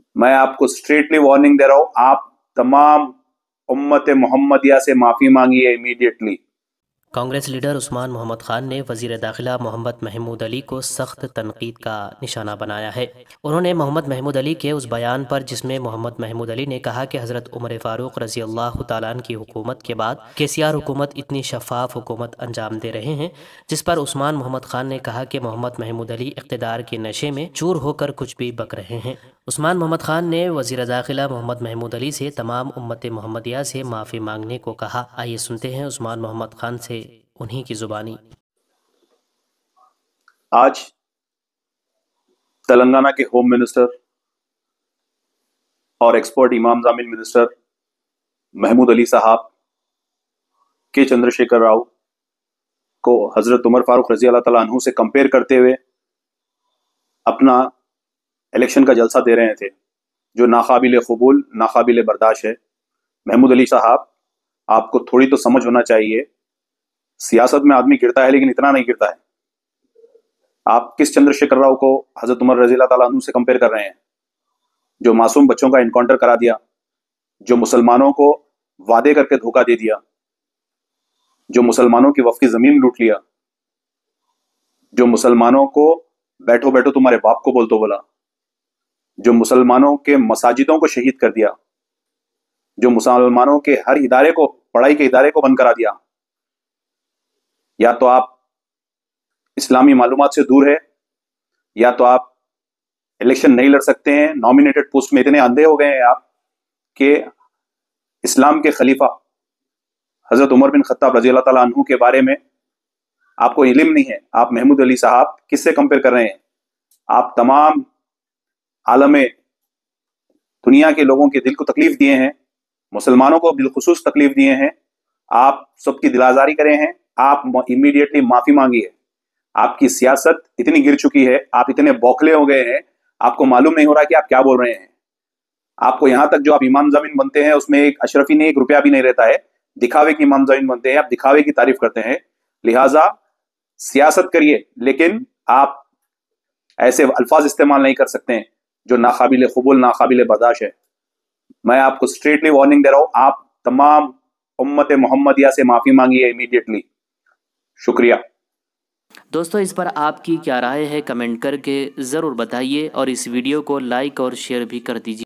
मैं आपको straightly warning दे रहा हूं, आप तमाम उम्मत मोहम्मदिया से माफी मांगिए इमीडिएटली। कांग्रेस लीडर उस्मान मोहम्मद खान ने वज़ीर दाखिला मोहम्मद महमूद अली को सख्त तनकीद का निशाना बनाया है। उन्होंने मोहम्मद महमूद अली के उस बयान पर जिसमें मोहम्मद महमूद अली ने कहा कि हज़रत उमर फ़ारूक रज़ी अल्लाह तआला अन्हु की हुकूमत के बाद केसीआर हुकूमत इतनी शफाफ हुकूमत अंजाम दे रहे हैं, जिस पर उस्मान मोहम्मद खान ने कहा कि मोहम्मद महमूद अली इक़्तिदार के नशे में चूर होकर कुछ भी बक रहे हैं। उस्मान मोहम्मद खान ने वज़ीर दाखिला मोहम्मद महमूद अली से तमाम उम्मत मोहम्मदिया से माफ़ी मांगने को कहा। आइए सुनते हैं उस्मान मोहम्मद खान से उन्हीं की जुबानी। आज तेलंगाना के होम मिनिस्टर और एक्सपर्ट इमाम जामिन मिनिस्टर महमूद अली साहब के चंद्रशेखर राव को हजरत उमर फारूक रजी अल्लाह तआला अन्हु से कंपेयर करते हुए अपना इलेक्शन का जलसा दे रहे थे, जो नाकाबिल कबूल नाकाबिल बर्दाश्त है। महमूद अली साहब, आपको थोड़ी तो समझ होना चाहिए। सियासत में आदमी गिरता है लेकिन इतना नहीं गिरता है। आप किस चंद्रशेखर राव को हजरत उमर रजी अल्लाह तआला अन्हु से कंपेयर कर रहे हैं, जो मासूम बच्चों का इनकाउंटर करा दिया, जो मुसलमानों को वादे करके धोखा दे दिया, जो मुसलमानों की वक्फ की जमीन लूट लिया, जो मुसलमानों को बैठो बैठो तुम्हारे बाप को बोल तो बोला, जो मुसलमानों के मसाजिदों को शहीद कर दिया, जो मुसलमानों के हर इदारे को, पढ़ाई के इदारे को बंद करा दिया। या तो आप इस्लामी मालूमात से दूर है, या तो आप इलेक्शन नहीं लड़ सकते हैं। नॉमिनेटेड पोस्ट में इतने अंधे हो गए हैं आप कि इस्लाम के खलीफा हजरत उमर बिन खत्ताब रजी अल्लाह तआला अन्हु के बारे में आपको इल्म नहीं है। आप महमूद अली साहब किससे कंपेयर कर रहे हैं? आप तमाम आलमे दुनिया के लोगों के दिल को तकलीफ दिए हैं, मुसलमानों को बिलखुसूस तकलीफ दिए हैं। आप सबकी दिल आजारी करे हैं। आप इमीडिएटली माफी मांगिए। आपकी सियासत इतनी गिर चुकी है, आप इतने बौखले हो गए हैं, आपको मालूम नहीं हो रहा कि आप क्या बोल रहे हैं। आपको यहां तक जो आप इमाम जमीन बनते हैं उसमें एक अशरफी ने 1 रुपया भी नहीं रहता है, दिखावे की इमाम जमीन बनते हैं, आप दिखावे की तारीफ करते हैं। लिहाजा सियासत करिए, लेकिन आप ऐसे अल्फाज इस्तेमाल नहीं कर सकते हैं जो नाकाबिल कबूल नाकाबिल बर्दाश्त है। मैं आपको स्ट्रेटली वार्निंग दे रहा हूं, आप तमाम उम्मत मोहम्मदिया से माफी मांगिए इमीडिएटली। शुक्रिया। दोस्तों, इस पर आपकी क्या राय है कमेंट करके ज़रूर बताइए और इस वीडियो को लाइक और शेयर भी कर दीजिए।